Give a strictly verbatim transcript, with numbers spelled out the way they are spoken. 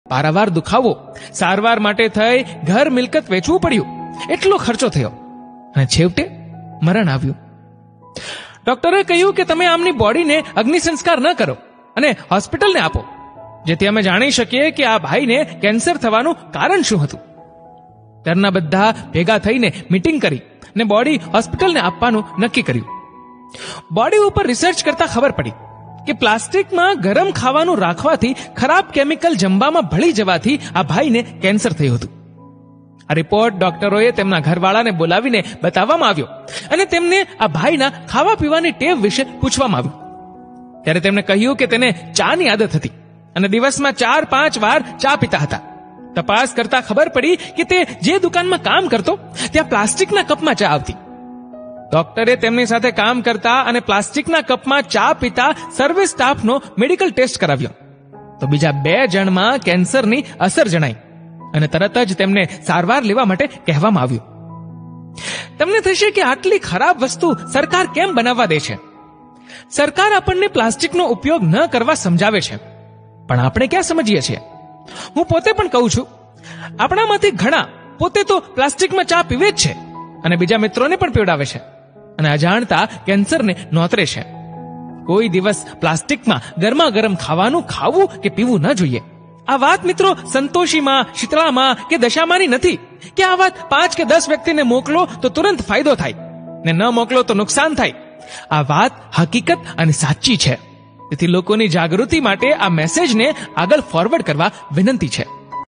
પારાવાર દુખાવો, સારવાર માટે થઈ ઘર મિલકત વેચવું પડ્યું, એટલો ખર્ચો થયો અને છેવટે મરણ આવ્યું. ડોક્ટરે કહ્યું કે તમે આમની બોડીને અગ્નિ સંસ્કાર ન કરો અને હોસ્પિટલને આપો, જેથી અમે જાણી શકીએ કે આ ભાઈને કેન્સર થવાનું કારણ શું હતું. ઘરના બધા ભેગા થઈને મીટિંગ કરી ને બોડી હોસ્પિટલને આપવાનું નક્કી કર્યું. બોડી ઉપર રિસર્ચ કરતા ખબર પડી કે પ્લાસ્ટિકમાં ગરમ ખાવાનું રાખવાથી ખરાબ કેમિકલ જમવામાં ભળી જવાથી આ ભાઈને કેન્સર થયું હતું. આ રિપોર્ટ ડોક્ટરોએ તેમના ઘરવાળાને બોલાવીને બતાવવામાં આવ્યો અને તેમને આ ભાઈના ખાવા પીવાની ટેવ વિશે પૂછવામાં આવ્યું. ત્યારે તેમણે કહ્યું કે તેને ચાની આદત હતી અને દિવસમાં ચાર પાંચ વાર ચા પીતા હતા. તપાસ કરતા ખબર પડી કે તે જે દુકાનમાં કામ કરતો ત્યાં પ્લાસ્ટિકના કપમાં ચા આવતી. ડોક્ટરે તેમની સાથે કામ કરતા અને પ્લાસ્ટિકના કપમાં ચા પીતા સર્વિસ સ્ટાફનો મેડિકલ ટેસ્ટ કરાવ્યો તો બીજા બે જણમાં કેન્સરની અસર જણાઈ અને તરત જ તેમને સારવાર લેવા માટે કહેવામાં આવ્યું. તમને થશે કે આટલી ખરાબ વસ્તુ સરકાર કેમ બનાવવા દે છે? સરકાર આપણને પ્લાસ્ટિકનો ઉપયોગ ન કરવા સમજાવે છે, પણ આપણે ક્યાં સમજીએ છીએ? હું પોતે પણ કહું છું, આપણામાંથી ઘણા પોતે તો પ્લાસ્ટિકમાં ચા પીવે જ છે અને બીજા મિત્રોને પણ પીવડાવે છે અને અજાણતા કેન્સરને નોતરે છે. કોઈ દિવસ પ્લાસ્ટિકમાં ગરમા ગરમ ખાવાનું ખાવું કે પીવું ન જોઈએ. આ વાત મિત્રો સંતોષીમાં, શીતળામાં કે દશામાની નથી કે આ વાત પાંચ કે દસ વ્યક્તિને મોકલો તો તુરંત ફાયદો થાય ને ન મોકલો તો નુકસાન થાય. આ વાત હકીકત અને સાચી છે. તેથી લોકોની જાગૃતિ માટે આ મેસેજને આગળ ફોરવર્ડ કરવા વિનંતી છે.